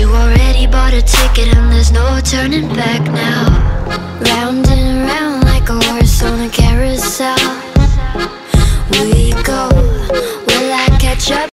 You already bought a ticket and there's no turning back now. Round and round like a horse on a carousel we go. Will I catch up?